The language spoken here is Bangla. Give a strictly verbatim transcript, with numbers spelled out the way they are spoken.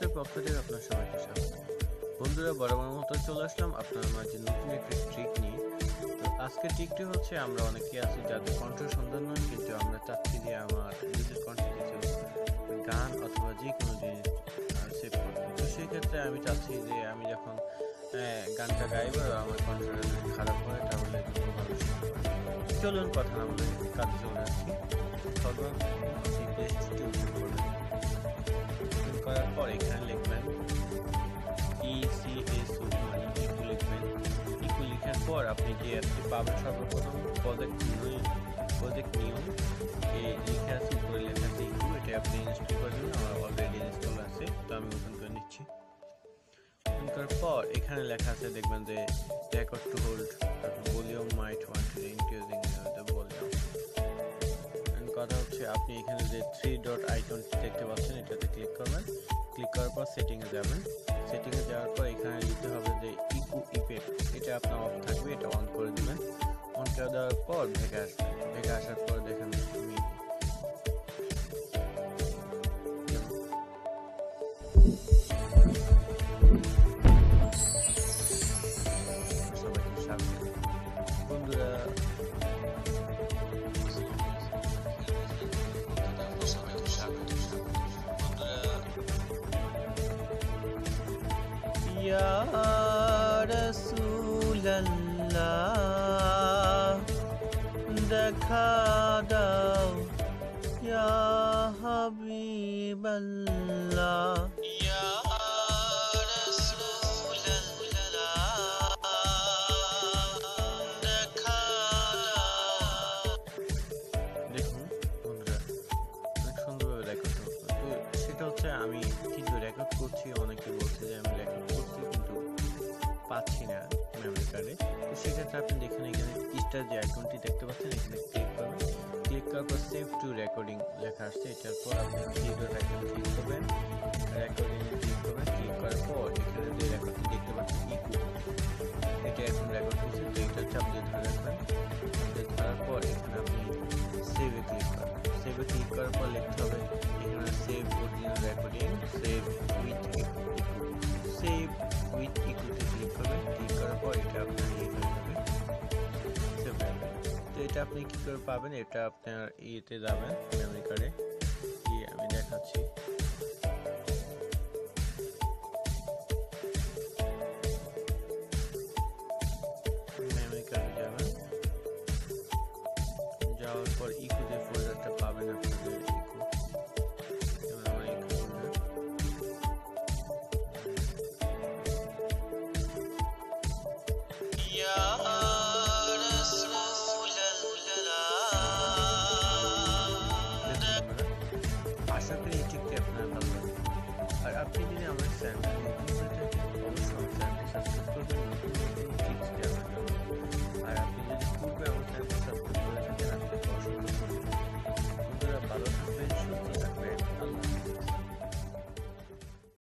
কোর্সের পক্ষ থেকে আপনার সবাইকে স্বাগত। বন্ধুরা, বরাবর মতো চলে আসলাম আপনার মাঝে নতুন একটি ট্রিক নিয়ে। তো আজকের ট্রিকটি হচ্ছে, আমরা অনেকেই আছি যাদের কণ্ঠ সুন্দর নয়, কিন্তু আমরা চাচ্ছি যে আমার নিজের কণ্ঠে কিছু গান অথবা যে কোনো জিনিস সেভ করতে। তো সেই ক্ষেত্রে আমি চাচ্ছি যে আমি যখন গানটা গাইব আমার কণ্ঠটা যদি খারাপ হয় তাহলে ভালো শুনতে পারি। চলুন কথা না বলে কাজে চলে আসছি। করার পর এখানে লিখবেন ইসিএসও, মানে ইকু লিখবেন। ইকু লেখার পর আপনি যে অ্যাপটি পাবেন সর্বপ্রথম প্রজেক্ট নিউ, প্রজেক্ট নিউ এই লেখা আছে, উপরে লেখা আছে ইকু। এটা আপনি ইনস্টল করে দেবেন, আমার অলরেডি ইনস্টল আছে, তো আমি ওপেন করে নিচ্ছি। ওপেন করার পর এখানে লেখা আছে, দেখবেন যে রেকর্ড টু হোল্ড, তারপর volume might one two increasing the volume. কথা হচ্ছে আপনি এখানে যে থ্রি ডট আইকনটি দেখতে পাচ্ছেন এটাতে ক্লিক করবেন। ক্লিক করার পর সেটিংয়ে যাবেন। সেটিংয়ে যাওয়ার পর এখানে লিখতে হবে যে ইকু ইফেক্ট, এটা আপনার অফ থাকবে, এটা অন করে দিবেন। অন করে দেওয়ার পর ভেগে আসবেন। ভেগে আসার পর দেখেন আমি সবাইকে স্বাগত। বন্ধুরা, ইয়া রাসূলুল্লাহ দেখা দাও, ইয়া হাবিবাল্লাহ, ইয়া রাসূলুল্লাহ দেখা দাও। দেখুন বন্ধুরা, অনেক সুন্দরভাবে রেকর্ড হচ্ছে। তো সেটা হচ্ছে আমি কিন্তু রেকর্ড করছি, অনেকে বলছে যে আমি রেকর্ড করছি কিন্তু পাচ্ছি না মেমরি কার্ডে। তো সেক্ষেত্রে আপনি দেখেন এখানে স্টার যে আইকনটি দেখতে পাচ্ছেন, এখানে ক্লিক করবেন। ক্লিক করার পর সেভ টু রেকর্ডিং লেখা আসছে, এটার পর আপনি থ্রি ডট আইকন ক্লিক করবেন, রেকর্ডিংয়ে ক্লিক করবেন। ক্লিক করার পর এখানে যে রেকর্ডটি দেখতে পাচ্ছেন ইকু, এটা এখন রেকর্ড হচ্ছে, তো এটা চাপ দিয়ে ধরে রাখবেন। ধরার পর এখানে আপনি সেভে ক্লিক করবেন। সেভে ক্লিক করার পর লিখতে হবে এখানে save original recording, save with EQ, save with ইকুতে ক্লিক করবেন। ক্লিক করার পর এটা আপনার ইয়ে হয়ে যাবে, সেভ হয়ে যাবে। তো এটা আপনি কী করে পাবেন, এটা আপনার ইয়েতে যাবেন মেমরি কার্ডে, কি আমি দেখাচ্ছি। মেমরি কার্ডে যাবেন, যাওয়ার পর ইকু যে ফোল্ডারটা পাবেন আপনাদের ইকু, যেমন আমার ইকু ফোল্ডার, ইয়া রাসূলুল্লাহ। আশা করি এই ট্রিকটি আপনার ভালো লাগবে। আর আপনি যদি আমার চ্যানেল